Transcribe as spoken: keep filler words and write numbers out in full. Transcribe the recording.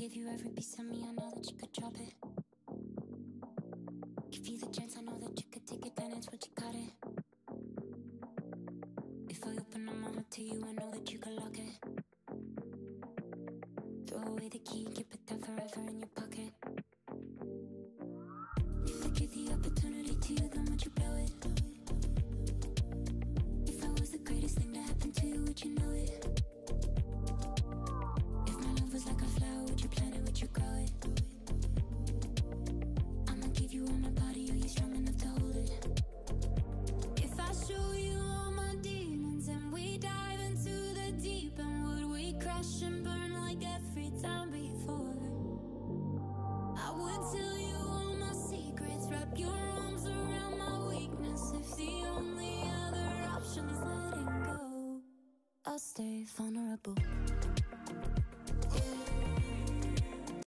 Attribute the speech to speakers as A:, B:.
A: Give you every piece of me, I know that you could drop it. Give you the chance, I know that you could take advantage, but you got it. If I open up my heart to you, I know that you could lock it. Throw away the key and keep it there forever in your pocket. If I give the opportunity to you, then would you blow it? If I was the greatest thing to happen to you, would you know it? If my love was like a flower, would you plant it, would you grow it? I'ma give you all my body, are you strong enough to hold it? If I show you all my demons and we dive into the deep end, would we crash and burn like every time before? I would tell you all my secrets, wrap your arms around my weakness. If the only other option is letting go, I'll stay vulnerable.